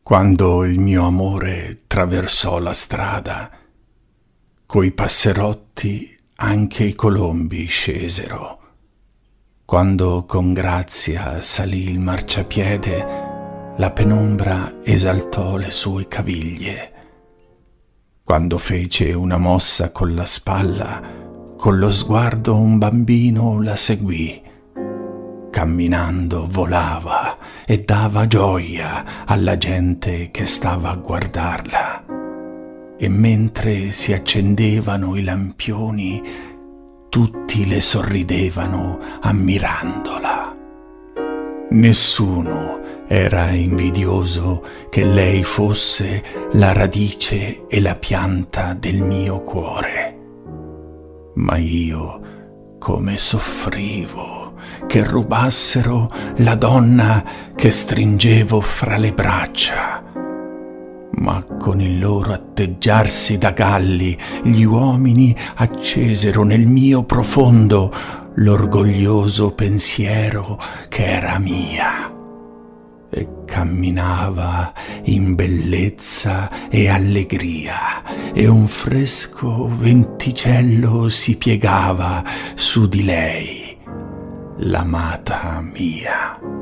Quando il mio amore traversò la strada, coi passerotti anche i colombi scesero. Quando con grazia salì il marciapiede, la penombra esaltò le sue caviglie. Quando fece una mossa con la spalla, con lo sguardo un bambino la seguì. Camminando volava e dava gioia alla gente che stava a guardarla. E mentre si accendevano i lampioni, tutti le sorridevano ammirandola. Nessuno era invidioso che lei fosse la radice e la pianta del mio cuore. Ma io come soffrivo che rubassero la donna che stringevo fra le braccia. Ma con il loro atteggiarsi da galli gli uomini accesero nel mio profondo l'orgoglioso pensiero che era mia. E camminava in bellezza e allegria, e un fresco venticello si piegava su di lei, l'amata mia.